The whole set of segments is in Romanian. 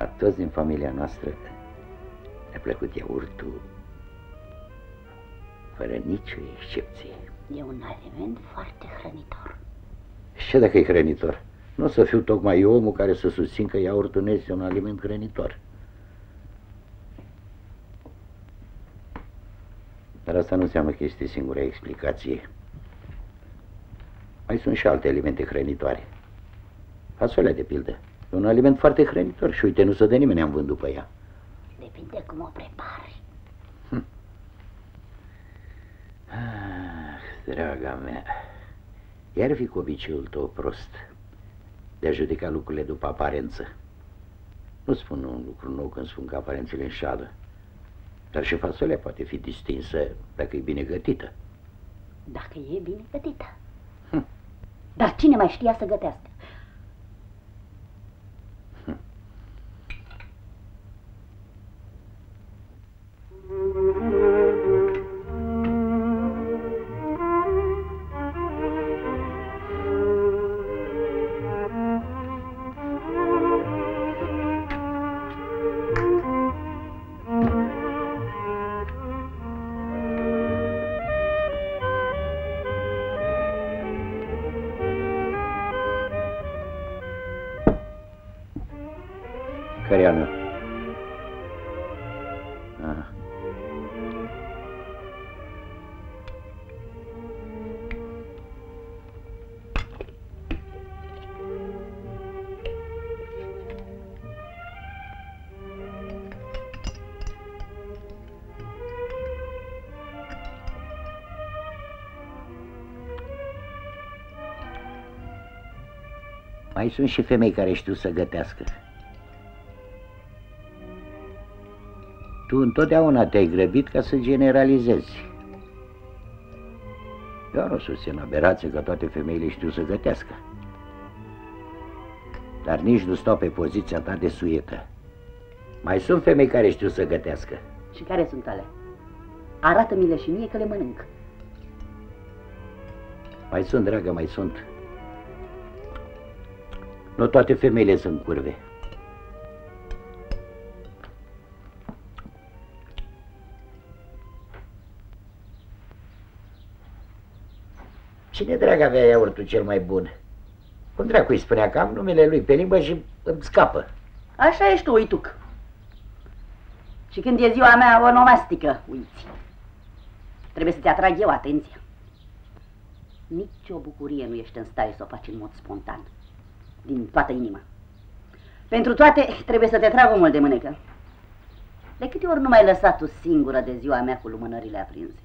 La toți din familia noastră ne-a plăcut iaurtul fără nicio excepție. E un aliment foarte hrănitor. Și ce dacă e hrănitor? Nu o să fiu tocmai eu omul care să susțin că iaurtul nu este un aliment hrănitor. Dar asta nu înseamnă că este singura explicație. Mai sunt și alte alimente hrănitoare. Fasolea, de pildă, e un aliment foarte hrănitor și uite, nu se dă nimeni, am vândut pe ea. Depinde cum o prepari. Draga mea, iar fi cu obiceiul tău prost de a judeca lucrurile după aparență. Nu spun un lucru nou când spun că aparențele înșală, dar și fasolea poate fi distinsă dacă e bine gătită. Dacă e bine gătită. Dar cine mai știa să gătească? Care a mea? Mai sunt și femei care știu să gătească. Tu întotdeauna te-ai grăbit ca să generalizezi. Eu nu susțin aberație că toate femeile știu să gătească. Dar nici nu stau pe poziția ta de suietă. Mai sunt femei care știu să gătească. Și care sunt alea? Arată-mi-le și mie că le mănânc. Mai sunt, dragă, mai sunt. Nu toate femeile sunt curve. Cine, dragă, avea iaurtul cel mai bun? Cum dracu îi spunea că am numele lui pe limbă și îmi scapă? Așa ești tu, uituc. Și când e ziua mea onomastică, uiți. Trebuie să-ți atrag eu atenția. Nici o bucurie nu ești în stare să o faci în mod spontan, din toată inima. Pentru toate trebuie să te trag omul de mânecă. De câte ori nu m-ai lăsat tu singură de ziua mea cu lumânările aprinse?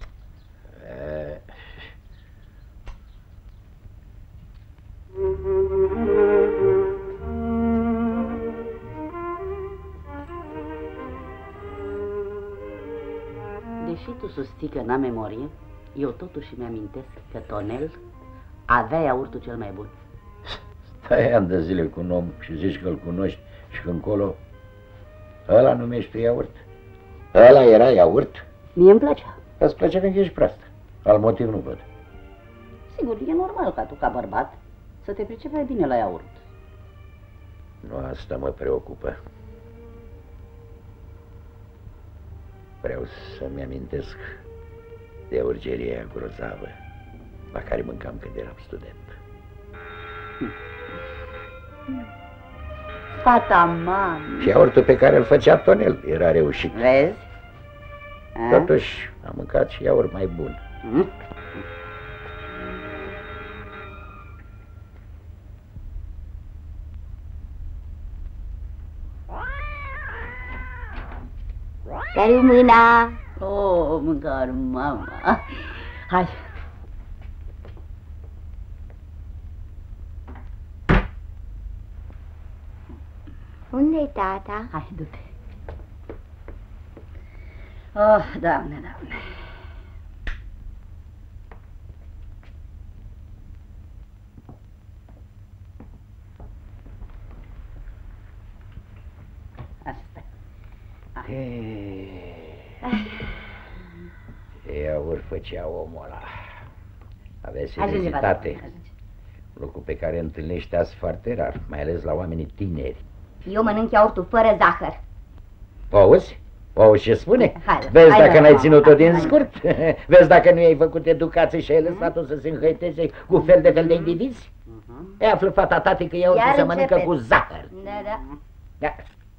Deși tu susții că n-am memorie, eu totuși mi-amintesc că Tonel avea iaurtul cel mai bun. Stai ani de zile cu un om și zici că îl cunoști și că încolo ăla numești iaurt? Ăla era iaurt? Mie îmi plăcea. Îți place că ești proastă. Alt motiv nu văd. Sigur, e normal ca tu, ca bărbat, să te pricepi mai bine la iaurt. Nu asta mă preocupă. Vreau să-mi amintesc de urgeria grozavă la care mâncam când eram student. Fata mami. Și iaurtul pe care îl făcea Tonel era reușit. Vezi? Totuși am mâncat și iaurt mai bun. Care-i mâna? Oh, mâncare, mama. Hai. Unde-i tata? Hai, du-te. Oh, Doamne, Doamne. Asta. Iaurt făcea omul ăla. Avea seriozitate. Lucru pe care întâlnești azi foarte rar, mai ales la oamenii tineri. Eu mănânc iaurtul fără zahăr. Auzi? Auzi ce spune? Hai, Vezi hai, dacă hai, n-ai mama, ținut-o din hai. scurt? Vezi dacă nu i-ai făcut educație și ai lăsat-o să se înhăiteze cu fel de indivizi? E află fata tati că iaurtul Iar se mănâncă începeți. cu zahăr. Da. Da.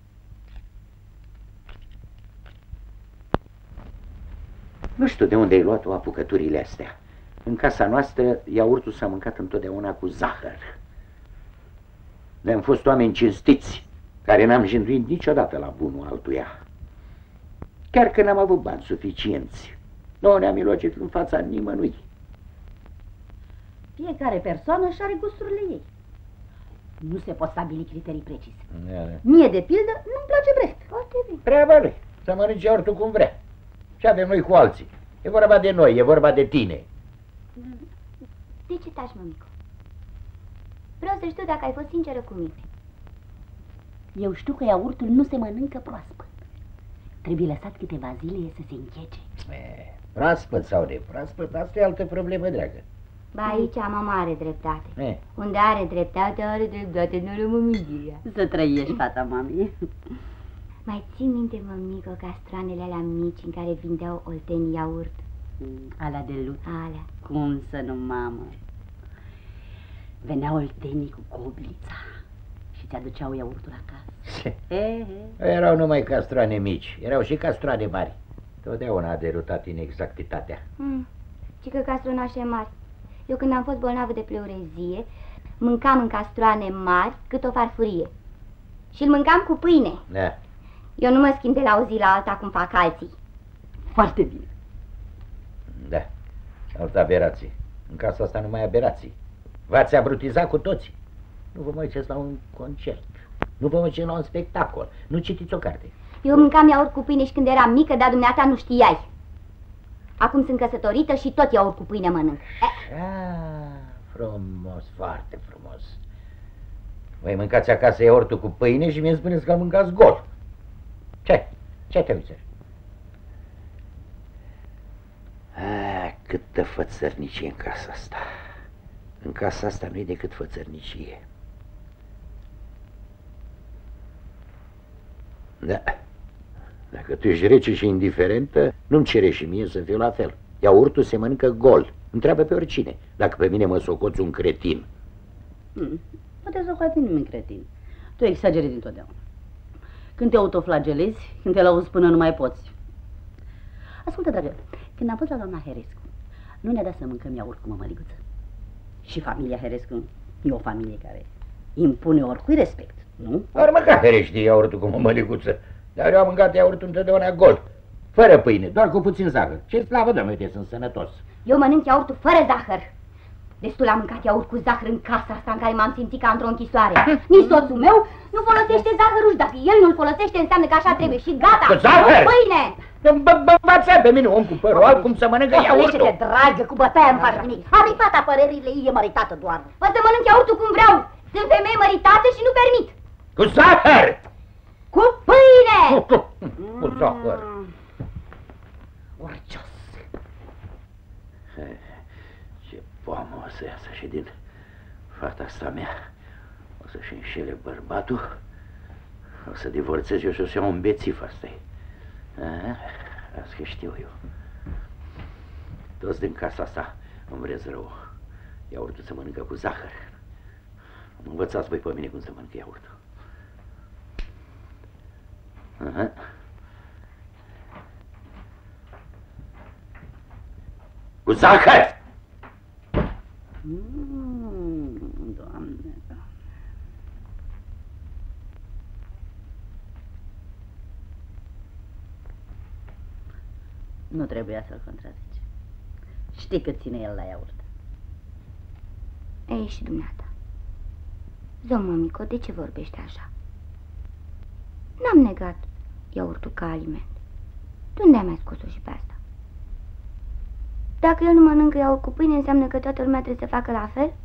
Nu știu de unde ai luat-o apucăturile astea. În casa noastră, iaurtul s-a mâncat întotdeauna cu zahăr. Ne-am fost oameni cinstiți, care n-am jânduit niciodată la bunul altuia. Chiar că n-am avut bani suficienți, nu ne-am milogit în fața nimănui. Fiecare persoană și are gusturile ei. Nu se pot stabili criterii precise. Mie, de pildă, nu-mi place brest. Foarte bine. Treaba lui, să mănânci iaurtul cum vrea. Ce avem noi cu alții? E vorba de noi, e vorba de tine. De ce taci, mămico? Vreau să știu dacă ai fost sinceră cu mine. Eu știu că iaurtul nu se mănâncă proaspăt. Trebuie lăsat câteva zile să se închece. Proaspăt sau de proaspăt, asta e altă problemă, dragă. Ba, aici mama are dreptate. E. Unde are dreptate, nu rămâmigia. Să trăiești, fata mami. Mai ții minte, mămico, castroanele alea mici în care vindeau oltenii iaurt? Alea de lut. Alea. Cum să nu, mamă? Veneau oltenii cu coblița și ți-aduceau iaurtul acasă. Erau numai castroane mici, erau și castroane mari. Totdeauna a derutat inexactitatea. Și că castronașe mari. Eu când am fost bolnavă de pleurezie, mâncam în castroane mari cât o farfurie. Și îl mâncam cu pâine. Da. Eu nu mă schimb de la o zi la alta cum fac alții. Foarte bine. Da, altă aberație. În casa asta numai aberații. V-ați abrutizat cu toții. Nu vă mai duceți la un concert. Nu vă mai duceți la un spectacol. Nu citiți o carte. Eu mâncam iaurt cu pâine și când eram mică, dar dumneata nu știai. Acum sunt căsătorită și tot iaurt cu pâine mănânc. Frumos, foarte frumos. Voi mâncați acasă iaurtul cu pâine și mi-e spuneți că îl mâncați gol. Ce? Ce te uiți? Câtă fățărnicie în casa asta. În casa asta nu e decât fățărnicie. Da. Dacă tu ești rece și indiferentă, nu-mi cere și mie să fiu la fel. Iaurtul se mănâncă gol. Întreabă pe oricine, dacă pe mine mă socoți un cretin. Nu te socoti nimeni cretin. Tu exagerezi dintotdeauna. Când te autoflagelezi, când te lauzi până nu mai poți. Ascultă, dragă, când am fost la doamna Herescu, nu ne-a dat să mâncăm iaurt cu mămăliguță. Și familia Herescu e o familie care impune oricui respect, nu? Ar mânca Herești iaurtul cu mămăliguță, dar eu am mâncat iaurtul întotdeauna gol, fără pâine, doar cu puțin zahăr. Ce slavă, Doamne, uite, sunt sănătos. Eu mănânc iaurtul fără zahăr. Destul am mâncat iaurt cu zahăr în casa asta în care m-am simțit ca într-o închisoare. Nici soțul meu nu folosește zahărul și dacă el nu-l folosește înseamnă că așa trebuie și gata. Cu zahăr? Pâine! Învață pe mine, om cu părul alb, cum să mănâncă iaurtul. Ești dragă, cu bătaia nu faci nimic. Are fata părerile ei, e măritată doar. O să mănânc iaurtul cum vreau. Sunt femei măritate și nu permit. Cu zahăr! Cu pâine! Cu zahăr. Urcios. Ce poamă o să iasă și din fata asta mea. O să-și înșele bărbatul. O să divorțez eu și o să iau un bețiv, asta-i. Asta știu eu. Toți din casa asta îmi vreți rău. Iaurtul se mănâncă cu zahăr. Învățați voi pe mine cum să mănâncă iaurtul. Cu zahăr! Doamne, Doamne. Nu trebuia să-l contrazici. Știi cât ține el la iaurt. Ei, și dumneata. Zău, mămico, de ce vorbești așa? N-am negat iaurtul ca aliment. De unde ai mai scos-o și pe asta? Dacă el nu mănâncă iaurt cu pâine, înseamnă că toată lumea trebuie să facă la fel?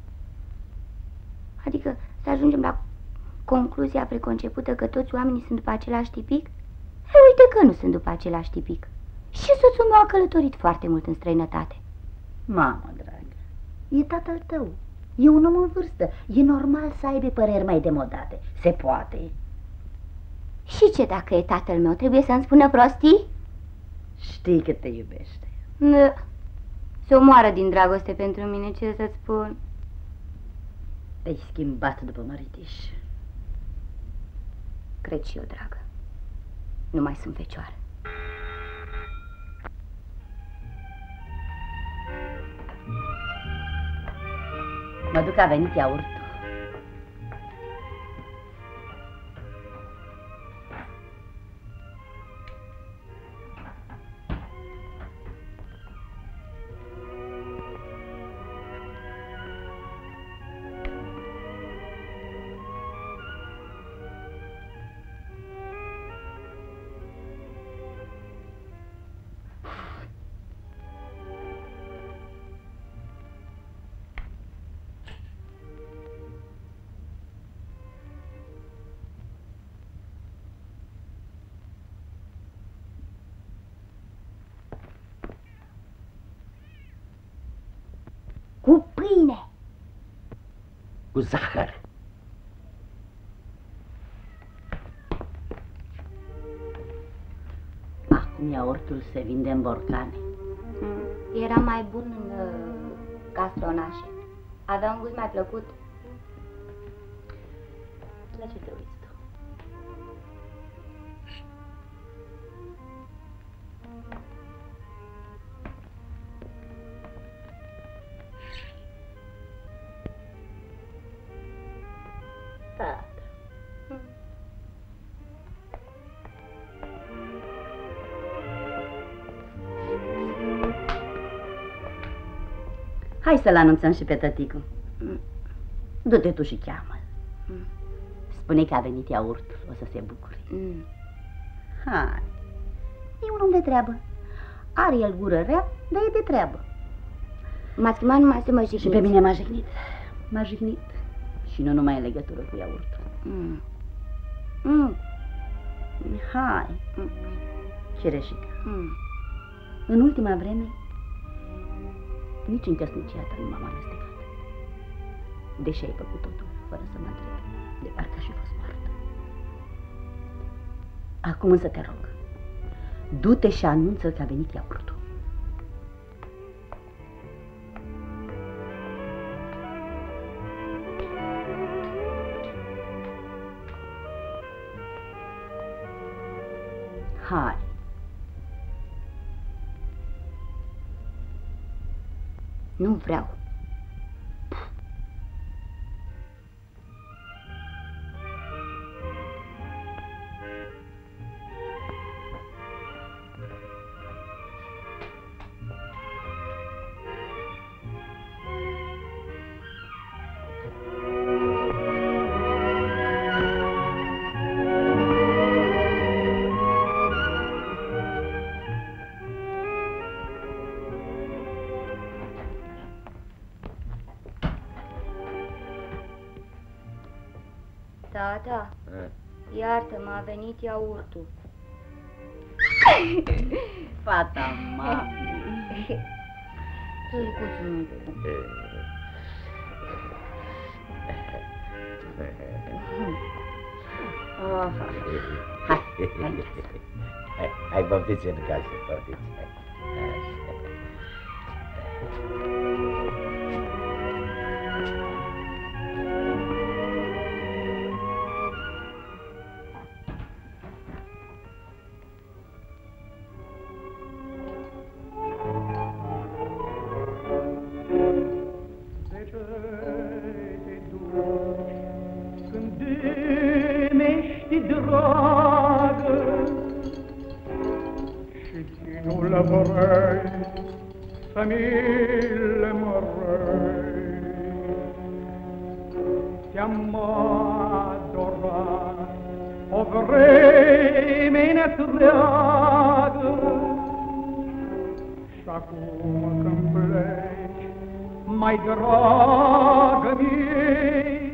Adică să ajungem la concluzia preconcepută că toți oamenii sunt după același tipic? Ei, uite că nu sunt după același tipic. Și soțul meu a călătorit foarte mult în străinătate. Mamă, dragă, e tatăl tău. E un om în vârstă. E normal să aibă păreri mai demodate. Se poate. Și ce dacă e tatăl meu? Trebuie să-mi spună prostii? Știi că te iubește. Da. Se omoară din dragoste pentru mine, ce să-ți spun? Te-ai schimbat după măritiș. Cred și eu, dragă. Nu mai sunt fecioară. Mă duc, a venit iaurtul. Cu pâine. Cu zahăr. Acum iaurtul se vinde în borcane. Era mai bun în castronașe. Avea un gust mai plăcut. La ce te uiți tu? Tată. Hai să-l anunțăm și pe tăticu. Du-te tu și cheamă-l. Spune că a venit iaurtul, o să se bucure. Hai, e un om de treabă. Are el gură rea, dar e de treabă. M-a schimbat numai să mă jigniți. Și pe mine m-a jignit. M-a jignit. Și nu numai în legătură cu iaurtul. Hai, Cireșica. În ultima vreme, nici în căsnicia ta nu m-am amestecat. Deși ai făcut totul fără să mă întrebi, de parcă aș fi fost moartă. Acum însă te rog, du-te și anunță că a venit iaurtul. Hai. Nu vreau. Tata, iartă-mă, a venit iaurtul. Fata mea. Tăicuțul meu. Hai, poftiți în casă, poftiți. Te-am adorat o vreme întreagă și acum când pleci, mai dragă mie,